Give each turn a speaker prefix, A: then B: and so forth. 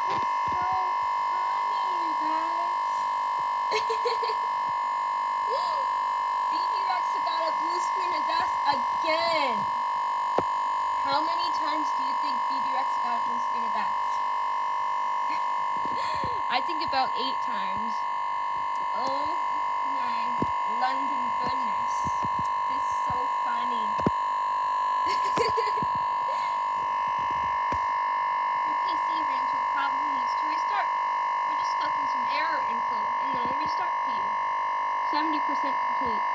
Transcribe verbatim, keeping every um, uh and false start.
A: It's so funny, you guys. Bebe Rexha got a blue screen of death again. How many times do you think Bebe Rexha got a blue screen of death? I think about eight times. Oh my London goodness. This is so funny. Your P C ran into a problem and needs to restart. We're just collecting some error info and then we'll restart for you. seventy percent complete.